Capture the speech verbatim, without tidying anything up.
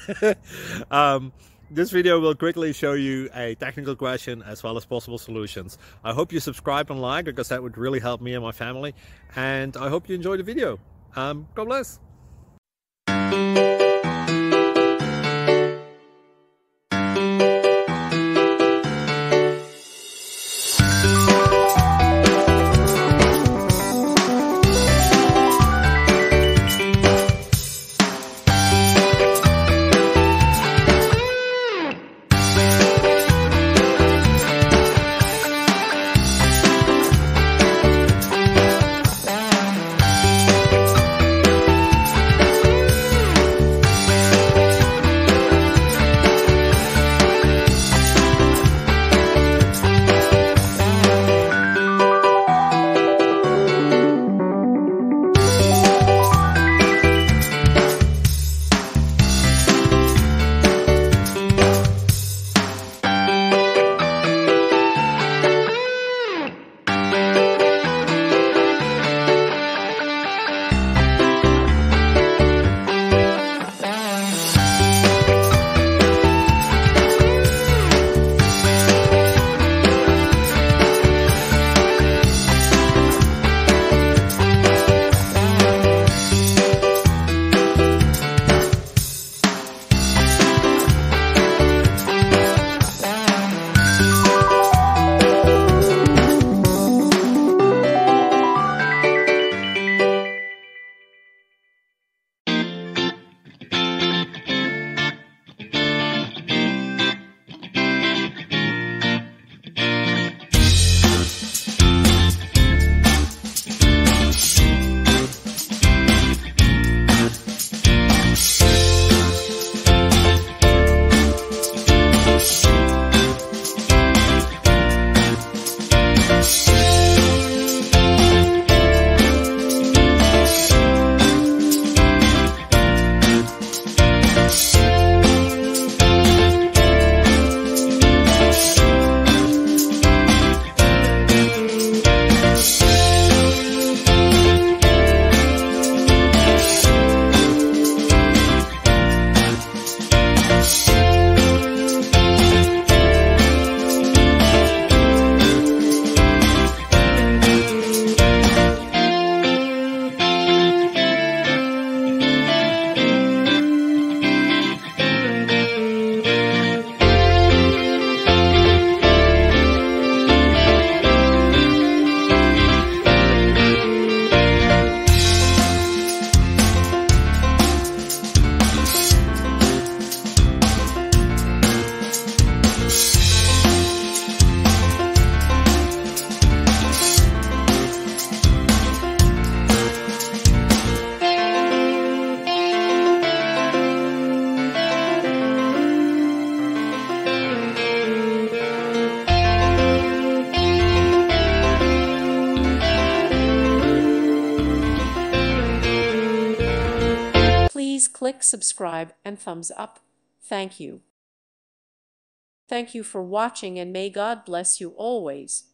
um, this video will quickly show you a technical question as well as possible solutions. I hope you subscribe and like, because that would really help me and my family. And I hope you enjoy the video. Um, God bless. Please click subscribe and thumbs up. Thank you. Thank you for watching, and may God bless you always.